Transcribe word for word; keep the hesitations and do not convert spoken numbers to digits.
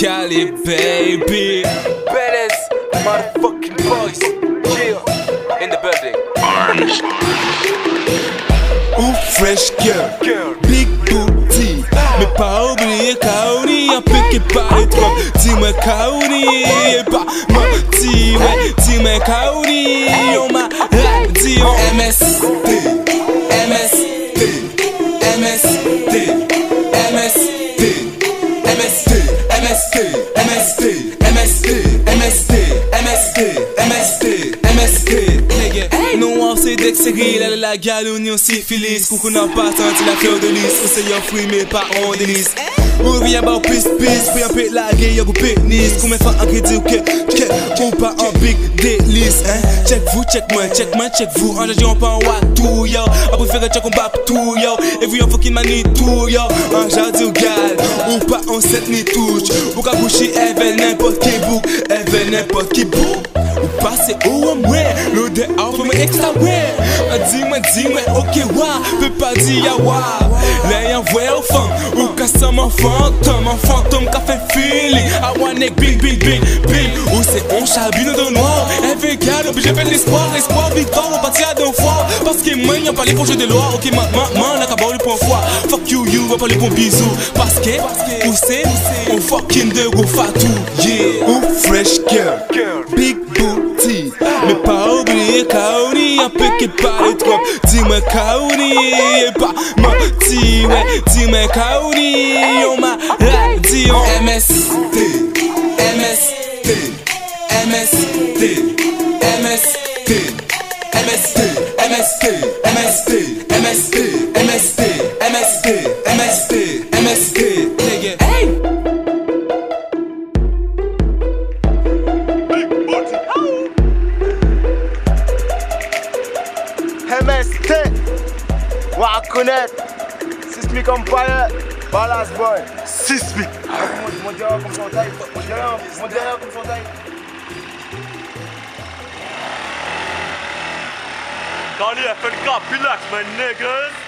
Cali, baby. Ballaz motherfucking Boyz. Yeah, in the building. Artiste. Ooh, fresh girl, girl. Big booty. Mais pas oublier Kaouni, un peu qui parle trop. Dis-moi Kaouni, et pas menti, ouais. Dis-moi Kaouni, on m'a dit en M S T, M S T, M S T, M S T, M S T, M S T, M S T, M S T, M S T, M S T, M S T, M S T. Non, on sait dès que c'est real, elle est la galonie, on syphilis. Coucou n'a pas senti la fleur de lys. On sait y'a fruit, mais pas en délice. Ou vient bas au pisse-pisse, puis un peu la gueule, y'a go pénis. Combien de fois un crédit ou que, que, ou pas un big délice, hein? Check vous, check moi, check moi, check vous. En jage, on pas en tout, yo. A préféré check on bat tout, yo. Et vous, y'en fucking mani tout, yo. En jardin ou gal, ou pas en set ni touche. Ou qu'à boucher, elle veut n'importe qui bouc, elle veut n'importe qui bouc. Ou passer où on mouait, l'odeur en forme extra, ouais. Dis-moi, dis-moi, ok, wa, peux pas dire ya wa. Là, y'en voit au fond, ou qu'à ça mon fantôme, un fantôme qu'a fait feeling. I want it bing, bing, bing, bing. Ou c'est on chabine dans le noir, elle fait gale, obligé fait l'espoir, l'espoir, victoire, on partit à deux fois. Parce que moi, y'en parlé pour jeu de loi, ok, ma, ma, ma, n'a qu'à boire le point froid. Fuck you, you, va parler pour bisous. Parce que, où c'est, on fucking de go fatou, yeah. Ou fresh girl, big booty. Mais pas oublier Kaouni, un peu qui parle trop. Dis-moi Kaouni, et pas menti, ouais. Dis-moi Kaouni, on m'a dit en M S T, M S T, M S T, M S T, M S T, M S T, M S T, M S T, M S T, M S T, M S T, M S T, nigga. Hey! M S T, on va connaître Sysmik Empire, Ballaz Boyz, Sysmik. Mon derrière comme son taille, mon derrière comme son taille. Dans les F L K, PILAX, my niggas.